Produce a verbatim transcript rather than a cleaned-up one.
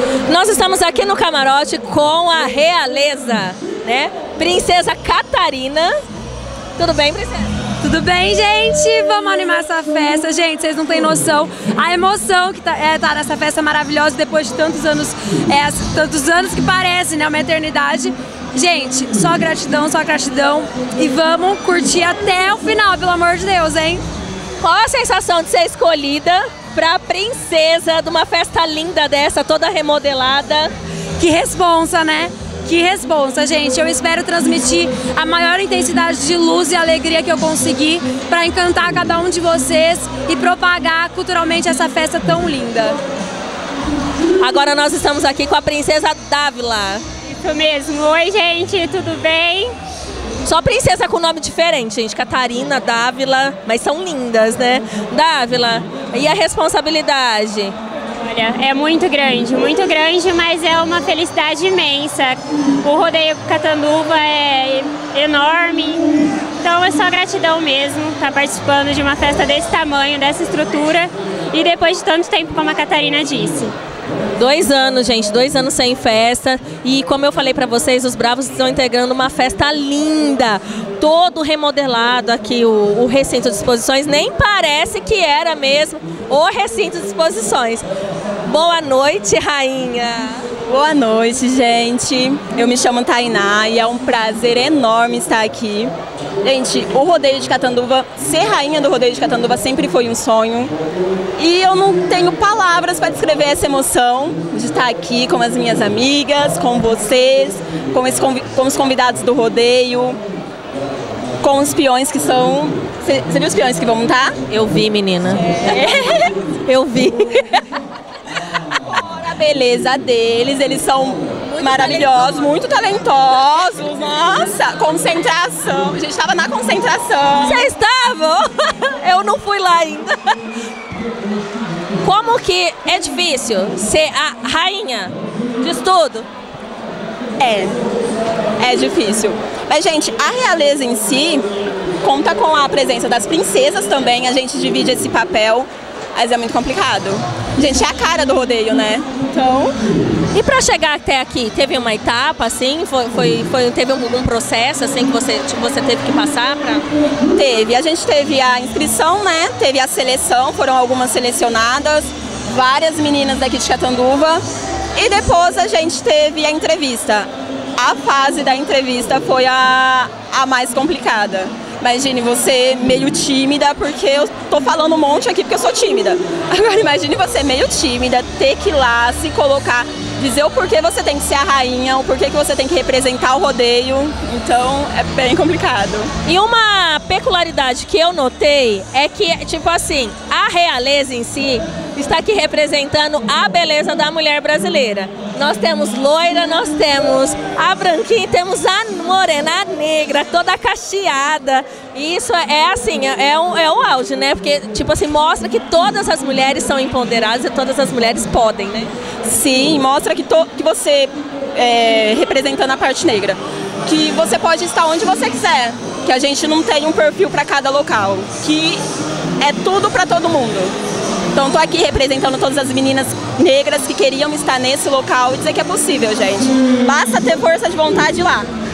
Nós estamos aqui no camarote com a realeza, né? Princesa Catarina. Tudo bem, princesa? Tudo bem, gente? Vamos animar essa festa. Gente, vocês não têm noção a emoção que tá, é, tá nessa festa maravilhosa depois de tantos anos, é, tantos anos que parece, né, uma eternidade. Gente, só gratidão, só gratidão. E vamos curtir até o final, pelo amor de Deus, hein? Qual a sensação de ser escolhida pra princesa de uma festa linda dessa, toda remodelada? Que responsa, né? Que responsa, gente. Eu espero transmitir a maior intensidade de luz e alegria que eu conseguir para encantar cada um de vocês e propagar culturalmente essa festa tão linda. Agora nós estamos aqui com a princesa Dávila. Isso mesmo. Oi, gente, tudo bem? Só princesa com nome diferente, gente. Catarina, Dávila, mas são lindas, né? Dávila, e a responsabilidade? Olha, é muito grande, muito grande, mas é uma felicidade imensa. O rodeio Catanduva é enorme, então é só gratidão mesmo estar participando de uma festa desse tamanho, dessa estrutura e depois de tanto tempo, como a Catarina disse. Dois anos, gente, dois anos sem festa e como eu falei pra vocês, os Bravos estão integrando uma festa linda, todo remodelado aqui, o, o recinto de exposições, nem parece que era mesmo o recinto de exposições. Boa noite, rainha! Boa noite, gente. Eu me chamo Tainá e é um prazer enorme estar aqui. Gente, o rodeio de Catanduva, ser rainha do rodeio de Catanduva sempre foi um sonho. E eu não tenho palavras para descrever essa emoção de estar aqui com as minhas amigas, com vocês, com, esse, com os convidados do rodeio, com os peões que são... Você viu os peões que vão montar? Eu vi, menina. É. Eu vi. A beleza deles, eles são muito maravilhosos, talentosos. muito talentosos. Nossa, concentração. A gente estava na concentração. Vocês estavam? Eu não fui lá ainda. Como que é difícil ser a rainha disso tudo? É, é difícil. Mas, gente, a realeza em si conta com a presença das princesas também, a gente divide esse papel, mas é muito complicado. Gente, é a cara do rodeio, né? Então... E para chegar até aqui, teve uma etapa, assim? Foi, foi, foi, teve algum processo, assim, que você, tipo, você teve que passar para... Teve. A gente teve a inscrição, né? Teve a seleção, foram algumas selecionadas, várias meninas daqui de Catanduva. E depois a gente teve a entrevista. A fase da entrevista foi a, a mais complicada. Imagine você meio tímida, porque eu tô falando um monte aqui porque eu sou tímida. Agora imagine você meio tímida, ter que ir lá, se colocar, dizer o porquê você tem que ser a rainha, o porquê que você tem que representar o rodeio. Então é bem complicado. E uma peculiaridade que eu notei é que, tipo assim, a realeza em si está aqui representando a beleza da mulher brasileira. Nós temos loira, nós temos a branquinha, temos a morena, a negra, toda cacheada. E isso é assim, é o, é o auge, né? Porque, tipo assim, mostra que todas as mulheres são empoderadas e todas as mulheres podem, né? Sim, mostra que, to, que você, é, representando a parte negra, que você pode estar onde você quiser, que a gente não tem um perfil para cada local, que é tudo para todo mundo. Então estou aqui representando todas as meninas negras que queriam estar nesse local e dizer que é possível, gente. Basta ter força de vontade lá.